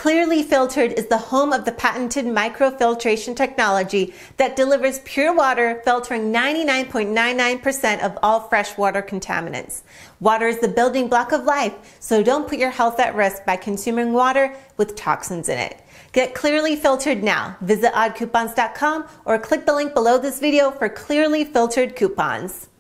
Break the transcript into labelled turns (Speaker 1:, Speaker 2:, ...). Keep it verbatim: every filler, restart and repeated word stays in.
Speaker 1: Clearly Filtered is the home of the patented microfiltration technology that delivers pure water, filtering ninety-nine point nine nine percent of all freshwater contaminants. Water is the building block of life, so don't put your health at risk by consuming water with toxins in it. Get Clearly Filtered now. Visit odd coupons dot com or click the link below this video for Clearly Filtered coupons.